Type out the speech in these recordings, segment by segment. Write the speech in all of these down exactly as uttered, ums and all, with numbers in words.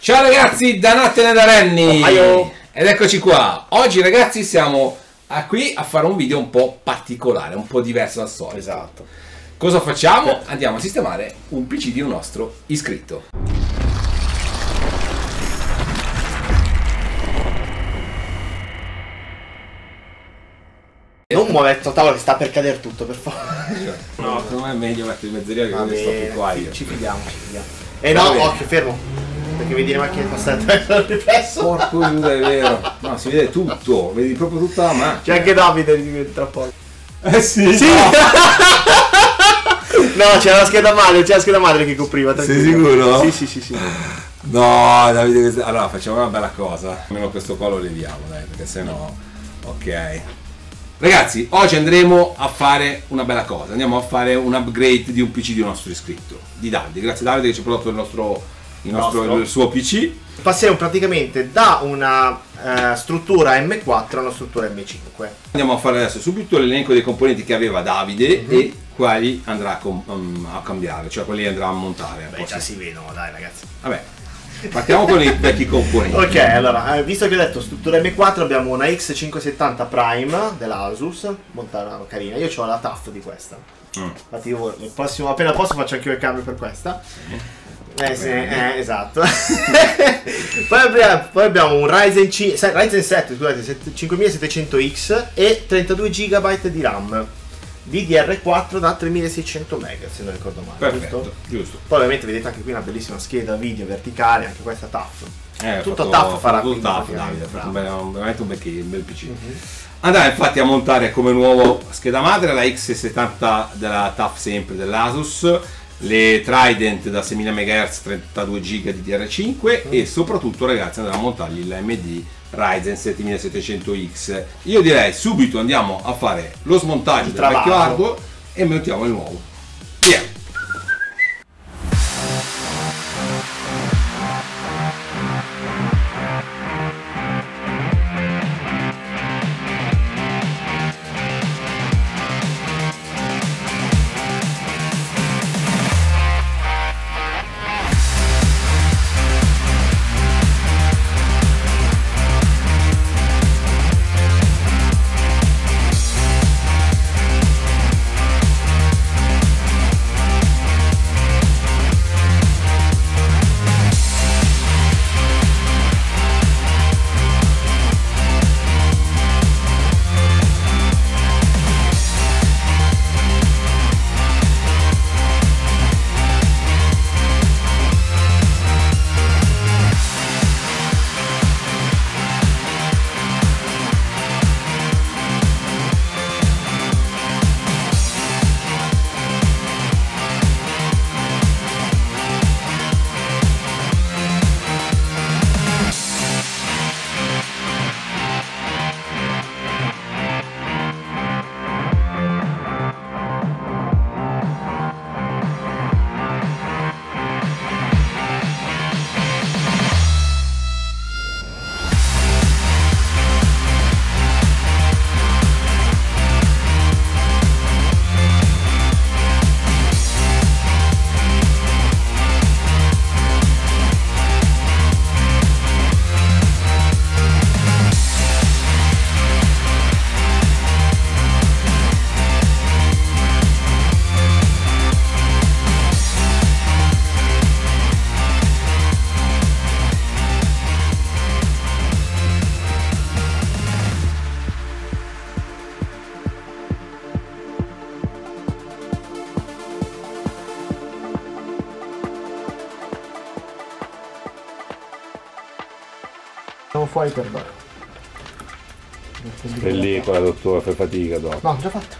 Ciao ragazzi, da Natten e da Renny. Ohio. Ed eccoci qua. Oggi ragazzi siamo a qui a fare un video un po' particolare, un po' diverso dal solito. Esatto. Cosa facciamo? Andiamo a sistemare un P C di un nostro iscritto. Non muovere il tavolo che sta per cadere tutto, per favore. No, secondo me è meglio mettere in mezzeria che Va così sto bene, più qua io. ci fidiamo, ci fidiamo. E Va no, bene. occhio, fermo. Perché vedi le macchine passate attraverso il riflesso. Porco Giuda, è vero. No, si vede tutto, vedi proprio tutta la macchina. C'è anche Davide di tra poco. Eh sì, Sì! No, c'era la scheda madre, c'era la scheda madre che copriva. Sei sicuro? Sì, sì, sì, sì. No, Davide, questa- allora facciamo una bella cosa. Almeno questo qua lo leviamo, dai, perché sennò. Ok. Ragazzi, oggi andremo a fare una bella cosa. Andiamo a fare un upgrade di un P C di un nostro iscritto. Di Davide. Grazie Davide che ci ha prodotto il nostro, il, nostro, Nostro. il suo P C. Passeremo praticamente da una eh, struttura M quattro a una struttura M cinque. Andiamo a fare adesso subito l'elenco dei componenti che aveva Davide Mhm. e quali andrà a, com- um, a cambiare, cioè quelli andrà a montare. Beh, già si vedono, dai ragazzi. Vabbè, partiamo con i vecchi componenti. Ok, allora, eh, visto che ho detto struttura M quattro, abbiamo una X cinquecentosettanta Prime della Asus, molto carina. Io ho la T A F di questa. Mm. Infatti io il prossimo, appena posso faccio anche io il cambio per questa. Eh sì, Bene. eh, esatto. poi, abbiamo, poi abbiamo un Ryzen, C, se- Ryzen sette, scusate, set- cinquemilasettecento X e trentadue giga di RAM. D D R quattro da tremilaseicento mega, se non ricordo male. Perfetto, Giusto? giusto. Poi ovviamente vedete anche qui una bellissima scheda video verticale, anche questa T A F. Eh, Tutto fatto- T A F farà tutto quindi, T A F, praticamente, Davide, ha fatto un bravo. bel- un- veramente un bel, un bel P C. Mhm. Andrà infatti a montare come nuovo scheda madre la X settanta della T A F sempre dell'Asus, le Trident da seimila megahertz trentadue giga di D D R cinque Mm. e soprattutto ragazzi andrà a montargli l'A M D Ryzen settemilasettecento X. Io direi subito andiamo a fare lo smontaggio Il del vecchio travaso. hardware e montiamo il nuovo. Via! Siamo fuori per ora. E lì con la dottora fai fatica dopo. No, già fatto.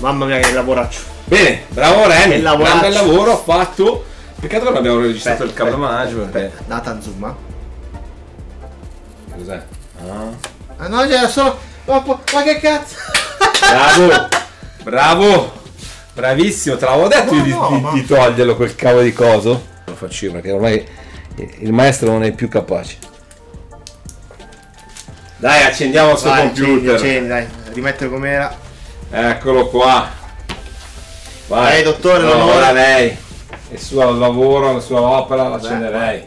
Mamma mia che lavoraccio. Bene, bravo Randy, Che gran bel lavoraccio. lavoro fatto. Peccato che non abbiamo registrato Aspetta, il cable aspetta, management. perché- Aspetta, data zoom. Cos'è? Ah. Ah no, c'era solo. Ma, po- ma che cazzo? Bravo, bravo, bravissimo, te l'avevo detto No, di, no, di- ma- di toglierlo quel cavo di coso. Lo faccio io perché ormai il maestro non è più capace. Dai, accendiamo il suo Vai, computer. accendi, accendi, dai, rimettere com'era. Eccolo qua. Vai, Lei, dottore, no, l'onore. ora lei. Il suo lavoro, la sua opera, l'accenderei.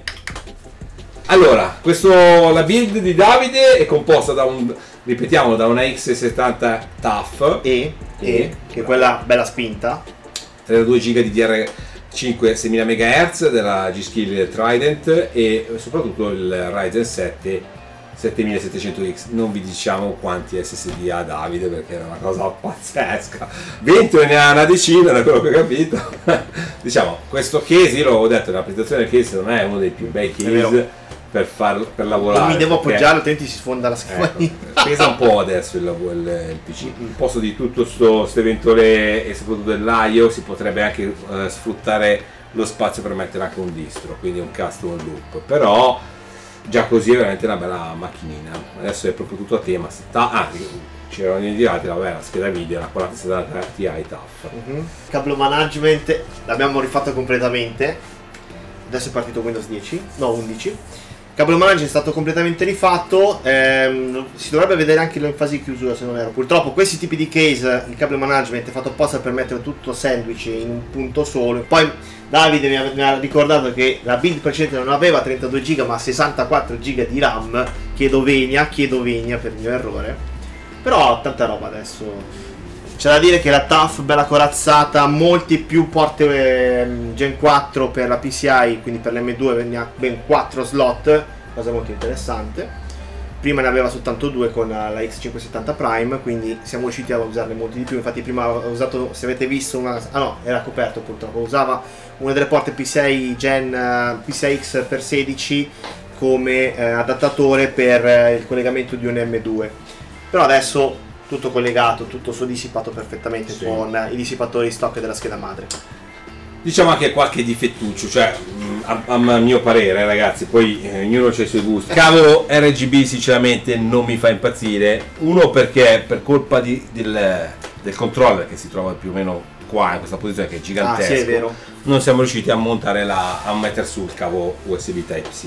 Allora, questo, la build di Davide è composta da un, ripetiamo, da una X settanta T A F E, e, che è quella bella spinta. trentadue giga di D D R cinque seimila megahertz della G-Skill Trident e soprattutto il Ryzen sette settemilasettecento X. Non vi diciamo quanti S S D ha Davide perché è una cosa pazzesca. venti ne ha una decina da quello che ho capito. Diciamo, questo case, io l'avevo detto, la presentazione del case non è uno dei più bei case per, far, per lavorare. Non mi devo perché- appoggiare, altrimenti si sfonda la schiena. Ecco, pesa un po' adesso il, il, il P C. Al posto di tutto sto, ste ventole e soprattutto dell'I O si potrebbe anche eh, sfruttare lo spazio per mettere anche un distro, quindi un custom loop. Però già così è veramente una bella macchinina. Adesso è proprio tutto a tema. Sta, ah, c'erano gli indicati, vabbè, la scheda video, la quaranta settanta Ti T A F. Mhm. Cablo management l'abbiamo rifatto completamente. Adesso è partito Windows dieci, no undici. Cablo management è stato completamente rifatto. ehm, si dovrebbe vedere anche in fase di chiusura se non erro. Purtroppo questi tipi di case, il cablo management è fatto apposta per mettere tutto sandwich in un punto solo. Poi Davide mi ha, mi ha ricordato che la build precedente non aveva trentadue giga ma sessantaquattro giga di RAM. Chiedo venia, chiedo venia per il mio errore. Però tanta roba adesso. C'è da dire che la T A F bella corazzata, molti più porte ehm, Gen quattro per la P C I, quindi per l'M due veniva ben quattro slot, cosa molto interessante. Prima ne aveva soltanto due con la X cinquecentosettanta Prime, quindi siamo riusciti a usarne molti di più. Infatti prima ho usato, se avete visto, una... ah no, era coperto purtroppo, usava una delle porte P C I Gen uh, P C I X per sedici come eh, adattatore per eh, il collegamento di un M due. Però adesso tutto collegato, tutto dissipato perfettamente Sì. con i dissipatori stock della scheda madre. Diciamo anche qualche difettuccio, cioè mh, a, a mio parere ragazzi, poi eh, ognuno ha i suoi gusti. Cavo R G B sinceramente non mi fa impazzire, uno perché per colpa di, del, del controller che si trova più o meno qua in questa posizione che è gigantesco, Ah, sì, è vero. non siamo riusciti a montare la, a mettere sul cavo U S B Type-C.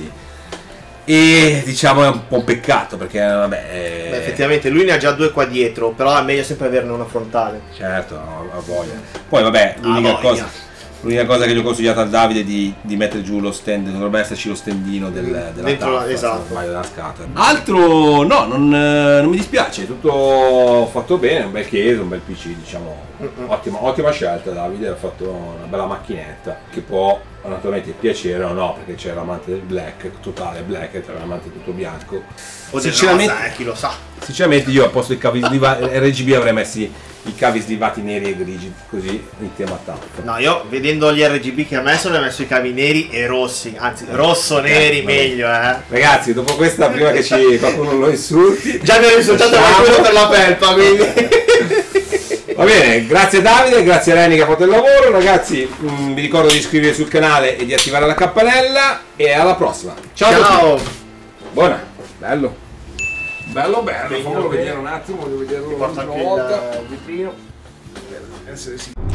E diciamo è un po' un peccato perché vabbè è... Beh, effettivamente lui ne ha già due qua dietro, però è meglio sempre averne una frontale. Certo, ho, ho voglia. Poi vabbè, l'unica voglia. cosa, l'unica cosa che gli ho consigliato al Davide è di, di mettere giù lo stand, dovrebbe esserci lo standino del, della Dentro la- taffa, esatto. se non sbaglio, della scatola. Altro no, non, eh, non mi dispiace, è tutto fatto bene, un bel case, un bel P C, diciamo, Mm-mm. ottima, ottima scelta Davide, ha fatto una bella macchinetta che può naturalmente piacere o no, perché c'è l'amante del black, totale black, e c'è l'amante tutto bianco. O del Sinceramente- rosa, eh, chi lo sa. Sinceramente io a posto dei cavi slivati R G B avrei messi i cavi slivati neri e grigi, così in tema tappo. No, io vedendo gli R G B che ha messo, ne ha messo i cavi neri e rossi, anzi rosso-neri Eh, vabbè. meglio, eh. Ragazzi, dopo questa, prima che ci qualcuno lo insulti, Già mi ho insultato lasciamo. qualcuno per la felpa, quindi. Va bene, grazie Davide, grazie a Reni che ha fatto il lavoro, ragazzi, mh, vi ricordo di iscrivervi sul canale e di attivare la campanella e alla prossima. Ciao, a Ciao. tutti. Buona, bello. Bello, bello, Bello, fammelo bello. vedere un attimo, voglio vederlo Porta un'altra anche volta. il vitrino. Essere sicuro.